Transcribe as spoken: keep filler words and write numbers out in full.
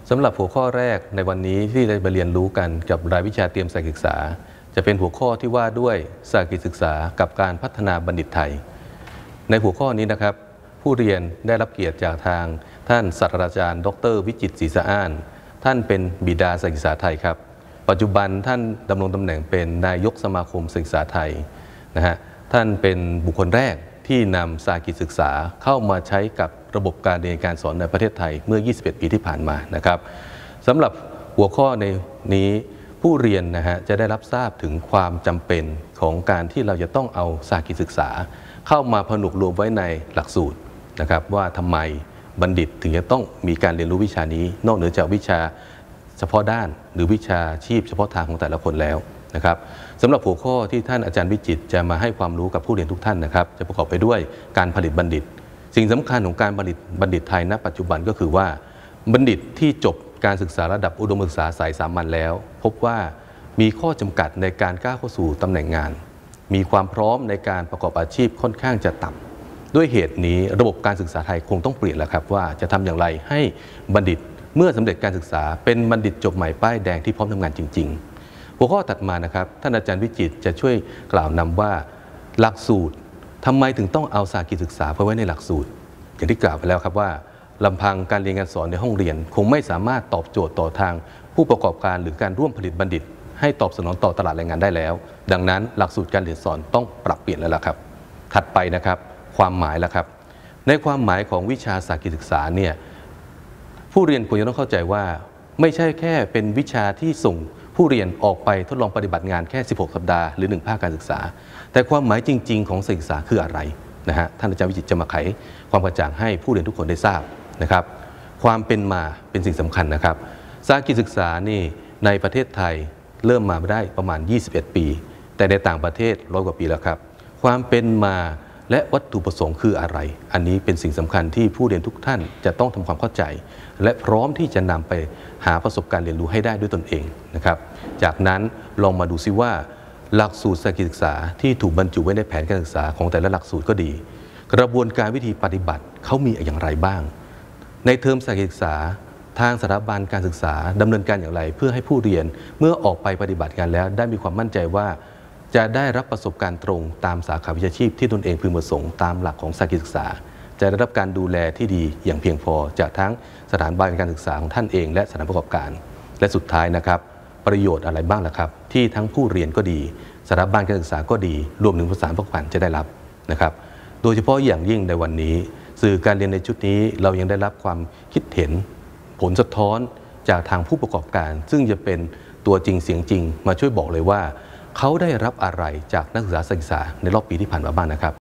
สำหรับหัวข้อแรกในวันนี้ที่ได้มาเรียนรู้กันกับรายวิชาเตรียมสายศึกษาจะเป็นหัวข้อที่ว่าด้วยสายศึกษากับการพัฒนาบัณฑิตไทยในหัวข้อนี้นะครับผู้เรียนได้รับเกียรติจากทางท่านศาสตราจารย์ดรวิจิตรศรีสะอ้านท่านเป็นบิดาสายศึกษาไทยครับปัจจุบันท่านดำรงตำแหน่งเป็นนายกสมาคมศึกษาไทยนะฮะท่านเป็นบุคคลแรกที่นำสายศึกษาเข้ามาใช้กับระบบการเรียนการสอนในประเทศไทยเมื่อ ยี่สิบเอ็ด ปีที่ผ่านมานะครับสำหรับหัวข้อในนี้ผู้เรียนนะฮะจะได้รับทราบถึงความจำเป็นของการที่เราจะต้องเอาสายศึกษาเข้ามาผนวกรวมไว้ในหลักสูตรนะครับว่าทำไมบัณฑิตถึงจะต้องมีการเรียนรู้วิชานี้นอกเหนือจากวิชาเฉพาะด้านหรือวิชาชีพเฉพาะทางของแต่ละคนแล้วนะครับสำหรับหัวข้อที่ท่านอาจารย์วิจิตรจะมาให้ความรู้กับผู้เรียนทุกท่านนะครับจะประกอบไปด้วยการผลิตบัณฑิตสิ่งสำคัญของการผลิตบัณฑิตไทยณปัจจุบันก็คือว่าบัณฑิตที่จบการศึกษาระดับอุดมศึกษาสายสามัญแล้วพบว่ามีข้อจำกัดในการก้าวเข้าสู่ตำแหน่งงานมีความพร้อมในการประกอบอาชีพค่อนข้างจะต่ำด้วยเหตุนี้ระบบการศึกษาไทยคงต้องเปลี่ยนแล้วครับว่าจะทำอย่างไรให้บัณฑิตเมื่อสำเร็จการศึกษาเป็นบัณฑิตจบใหม่ป้ายแดงที่พร้อมทำงานจริงๆหัวข้อถัดมานะครับท่านอาจารย์วิจิตรจะช่วยกล่าวนำว่าหลักสูตรทำไมถึงต้องเอาสาขาศึกษาไว้ในหลักสูตรอย่างที่กล่าวไปแล้วครับว่าลำพังการเรียนการสอนในห้องเรียนคงไม่สามารถตอบโจทย์ต่อทางผู้ประกอบการหรือการร่วมผลิตบัณฑิตให้ตอบสนองต่อตลาดแรงงานได้แล้วดังนั้นหลักสูตรการเรียนสอนต้องปรับเปลี่ยนแล้วล่ะครับถัดไปนะครับความหมายแล้วครับในความหมายของวิชาสาขาศึกษาเนี่ยผู้เรียนควรจะต้องเข้าใจว่าไม่ใช่แค่เป็นวิชาที่ส่งผู้เรียนออกไปทดลองปฏิบัติงานแค่สิบหกสัปดาห์หรือหนึ่งภาคการศึกษาแต่ความหมายจริงๆของศึกษาคืออะไรนะฮะท่านอาจารย์วิจิตรจะมาไขความกระจ่างให้ผู้เรียนทุกคนได้ทราบนะครับความเป็นมาเป็นสิ่งสำคัญนะครับสาขาศึกษานี่ในประเทศไทยเริ่มมาได้ประมาณยี่สิบเอ็ดปีแต่ในต่างประเทศร้อยกว่าปีแล้วครับความเป็นมาและวัตถุประสงค์คืออะไรอันนี้เป็นสิ่งสำคัญที่ผู้เรียนทุกท่านจะต้องทำความเข้าใจและพร้อมที่จะนำไปหาประสบการณ์เรียนรู้ให้ได้ด้วยตนเองนะครับจากนั้นลองมาดูซิว่าหลักสูตรสาขาศึกษาที่ถูกบรรจุไว้ในแผนการศึกษาของแต่ละหลักสูตรก็ดีกระบวนการวิธีปฏิบัติเขามีอย่างไรบ้างในเทอมสาขาศึกษาทางสถาบันการศึกษาดำเนินการอย่างไรเพื่อให้ผู้เรียนเมื่อออกไปปฏิบัติงานแล้วได้มีความมั่นใจว่าจะได้รับประสบการณ์ตรงตามสาขาวิชาชีพที่ตนเองพึงประสงค์ตามหลักของสาขาศึกษาจะได้รับการดูแลที่ดีอย่างเพียงพอจากทั้งสถานบันการศึกษาของท่านเองและสถานประกอบการและสุดท้ายนะครับประโยชน์อะไรบ้างล่ะครับที่ทั้งผู้เรียนก็ดีสถาบันการศึกษาก็ดีรวมถึงสถานประกอบการจะได้รับนะครับโดยเฉพาะอย่างยิ่งในวันนี้สื่อการเรียนในชุดนี้เรายังได้รับความคิดเห็นผลสะท้อนจากทางผู้ประกอบการซึ่งจะเป็นตัวจริงเสียงจริงมาช่วยบอกเลยว่าเขาได้รับอะไรจากนักศึกษาศึกษาในรอบปีที่ผ่านมาบ้างนะครับ